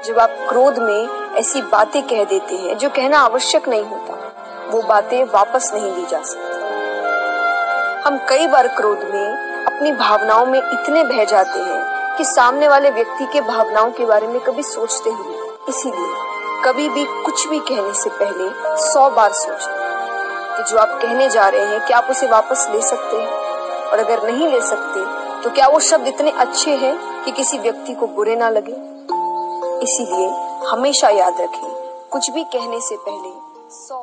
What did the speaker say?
जब आप क्रोध में ऐसी बातें कह देते हैं जो कहना आवश्यक नहीं होता, वो बातें वापस नहीं ली जा सकती। हम कई बार क्रोध में अपनी भावनाओं में इतने बह जाते हैं कि सामने वाले व्यक्ति के भावनाओं के बारे में कभी सोचते ही नहीं। इसीलिए कभी भी कुछ भी कहने से पहले 100 बार सोचें कि जो आप कहने जा रहे हैं क्या आप उसे वापस ले सकते हैं, और अगर नहीं ले सकते तो क्या वो शब्द इतने अच्छे हैं कि किसी व्यक्ति को बुरे ना लगे। इसीलिए हमेशा याद रखें, कुछ भी कहने से पहले 100